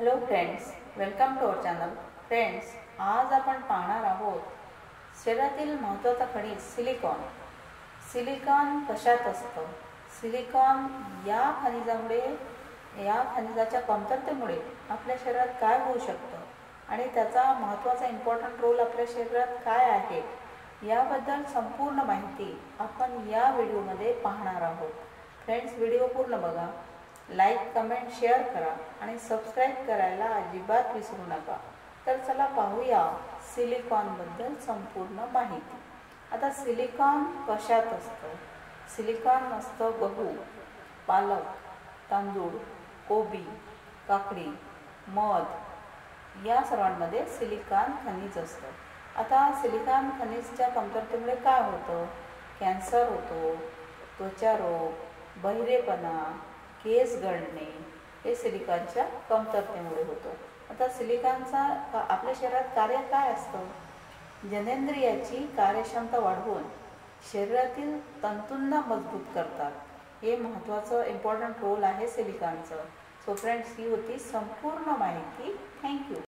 Hello friends, welcome to our channel. Friends, आज आपण पाहणार आहोत शरीरातील महत्त्वाचा खनिज सिलिकॉन. सिलिकॉन कशात असतं? सिलिकॉन या खनिजाच्या कमतरतेमुळे आपल्या शरीरात काय होऊ शकतं आणि त्याचा महत्त्वाचा इम्पॉर्टंट रोल आपल्या शरीरात काय आहे याबद्दल संपूर्ण माहिती आपण या व्हिडिओमध्ये पाहणार आहोत. फ्रेंड्स, व्हिडिओ पूर्ण बघा, लाईक, कमेंट, शेअर करा आणि सबस्क्राईब करायला अजिबात विसरू नका. तर चला पाहूया सिलिकॉनबद्दल संपूर्ण माहिती. आता सिलिकॉन कशात असतं? सिलिकॉन असतं गहू, पालक, तांदूळ, कोबी, काकडी, मध या सर्वांमध्ये सिलिकॉन खनिज असतं. आता सिलिकॉन खनिजच्या कमतरतेमुळे काय होतं? कॅन्सर होतो, त्वचा रोग, बहिरेपणा, केस गळणे हे सिलिकॉनच्या कमतरतेमुळे होतं. आता सिलिकॉनचा आपल्या शरीरात कार्य काय असतं? जननेंद्रियाची कार्यक्षमता वाढवून शरीरातील तंतूंना मजबूत करतात. हे महत्त्वाचं इम्पॉर्टंट रोल आहे सिलिकॉनचं. सो फ्रेंड्स, ही होती संपूर्ण माहिती. थँक्यू.